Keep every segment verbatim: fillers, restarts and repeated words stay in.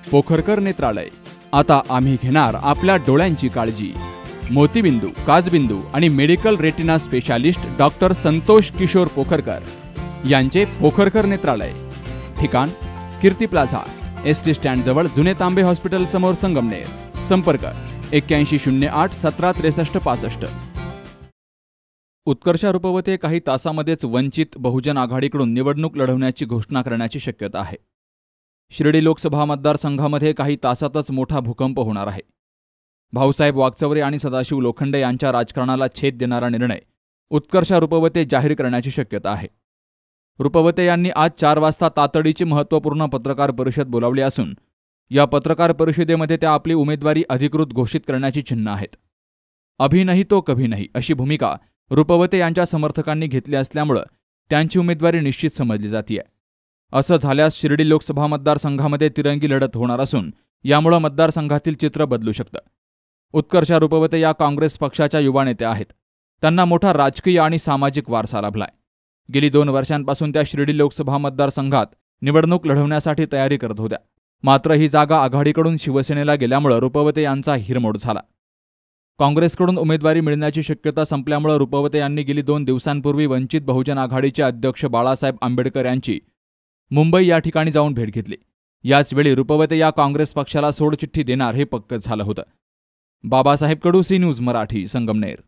पोखरकर नेत्रालय. आता आम्ही घेणार आपल्या डोळ्यांची काळजी. मोतीबिंदू, काचबिंदू आणि medical retina specialist doctor Santosh Kishor Pokharkar यांचे पोखरकर नेत्रालय. ठिकाण Kirti plaza, S T stand जवळ, जुने तांबे हॉस्पिटल समोर, संगमनेर. संपर्क एक्क्याऐंशी शून्य आठ सतरा त्रेसष्ट पासष्ट. उत्कर्षा रूपवते काही तासामध्येच वंचित बहुजन आघाडीकडून निवडणूक लढवण्याची घोषणा करण्याची शक्यता आहे. शिर्डी लोकसभा मतदारसंघामध्ये काही तासातच मोठा भूकंप होणार आहे. भाऊसाहेब वागचौरे आणि सदाशिव लोखंडे यांच्या राजकारणाला छेद देणारा निर्णय उत्कर्षा रूपवते जाहीर करण्याची शक्यता आहे. रूपवते यांनी आज चार वाजता तातडीची महत्त्वपूर्ण पत्रकार परिषद बोलावली असून या पत्रकार परिषदेमध्ये त्या आपली उमेदवारी अधिकृत घोषित करण्याची चिन्ह आहेत. अभी नहीं तो कभी नहीं अशी भूमिका रूपवते यांच्या समर्थकांनी घेतली असल्यामुळं त्यांची उमेदवारी निश्चित समजली जातीये. असं झाल्यास शिर्डी लोकसभा मतदारसंघामध्ये तिरंगी लढत होणार असून यामुळं मतदारसंघातील चित्र बदलू शकतं. उत्कर्षा रूपवते या काँग्रेस पक्षाच्या युवा नेत्या आहेत. त्यांना मोठा राजकीय आणि सामाजिक वारसा लाभलाय. गेली दोन वर्षांपासून त्या शिर्डी लोकसभा मतदारसंघात निवडणूक लढवण्यासाठी तयारी करत होत्या. मात्र ही जागा आघाडीकडून शिवसेनेला गेल्यामुळे रूपवते यांचा हिरमोड झाला. काँग्रेसकडून उमेदवारी मिळण्याची शक्यता संपल्यामुळे रूपवते यांनी गेली दोन दिवसांपूर्वी वंचित बहुजन आघाडीचे अध्यक्ष बाळासाहेब आंबेडकर यांची मुंबई या ठिकाणी जाऊन भेट घेतली. याचवेळी रूपवते या काँग्रेस पक्षाला सोडचिठ्ठी देणार हे पक्कच झालं होतं. Babasaheb Kadu, C News Marathi, Sangamner.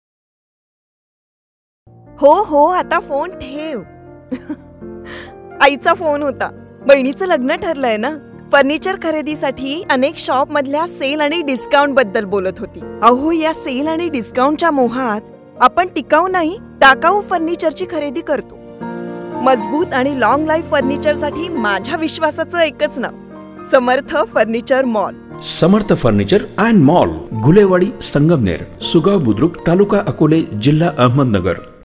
हो हो आता फोन ठेव. आईचा फोन होता. बहिणीचं लग्न ठरलंय ना. फर्निचर खरेदीसाठी अनेक शॉप मधल्या सेल आणि डिस्काउंट बद्दल बोलत होती. अहो, या सेल आणि डिस्काउंटच्या मोहात आपण टिकाऊ नाही टाकाऊ फर्निचरची खरेदी करतो. मजबूत आणि लॉंग लाईफ फर्निचरसाठी माझ्या विश्वासाचं एकच नाव, Samarth furniture mall. Samarth furniture and mall, Gulewadi, Sangamner. Sugaon Budruk, taluka Akole, जिल्हा अहमदनगर.